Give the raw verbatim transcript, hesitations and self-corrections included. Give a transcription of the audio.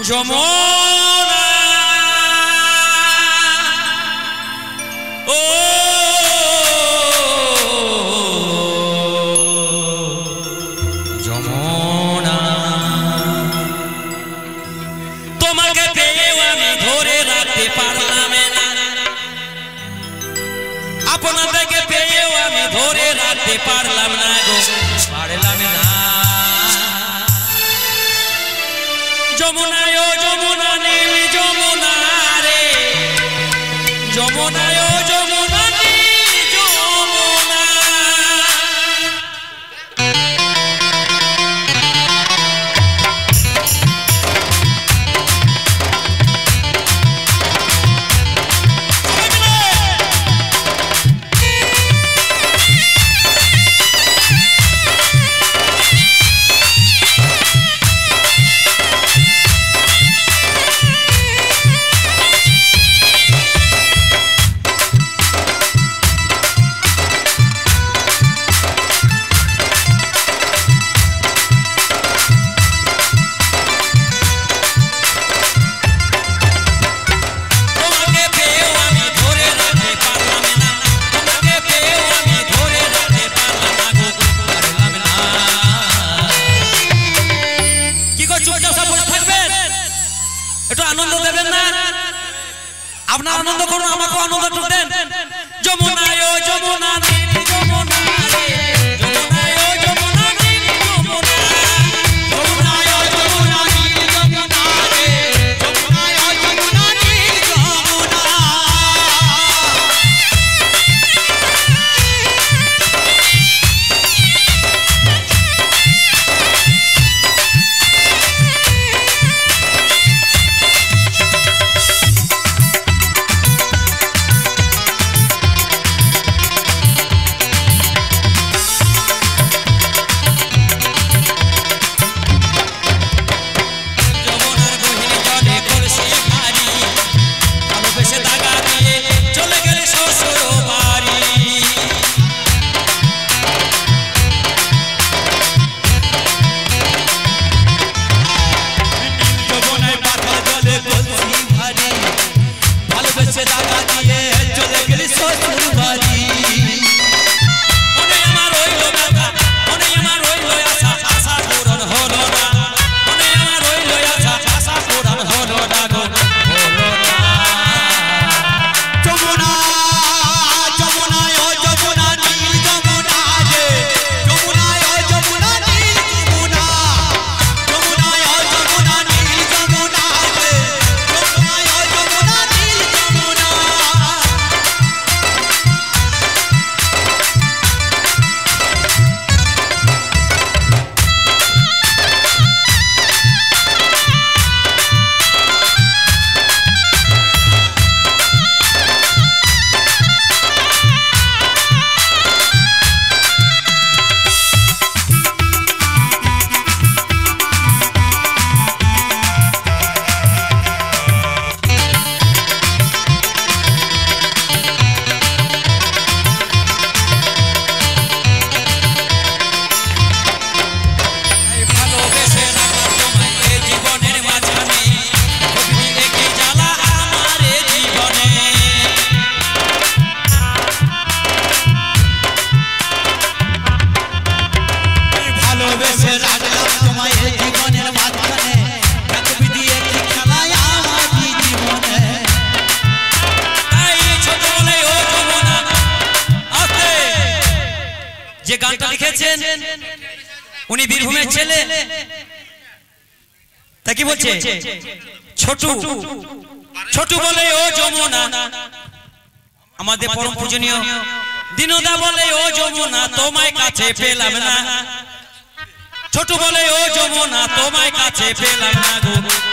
যমুনা ও যমুনা তোমাকে পেয়েও আমি ধরে রাখতে পারলাম না আপনাদেরকে পেয়েও আমি ধরে রাখতে পারলাম না গো পারলাম না যমুনা ও যমুনা নীল যমুনা রে যমুনা ও যমুনা নীল যমুনা आनंद देवें ना अपना आनंद करो আমাকে आनंद दें যমুনা ও যমুনা নীল যমুনা রে যমুনা ও যমুনা নীল যমুনা যমুনা ও যমুনা নীল যমুনা রে যমুনা ও যমুনা নীল যমুনা যে গানটা লিখেছেন উনি বীরভূমের ছেলে তা কি বলছে ছোট ছোট বলে ও যমুনা আমাদের পরম পূজনীয় দীনদা বলে ও যমুনা তোমায় কাছে পেলাম না ছোট বলে ও যমুনা তোমায় কাছে পেলাম না গো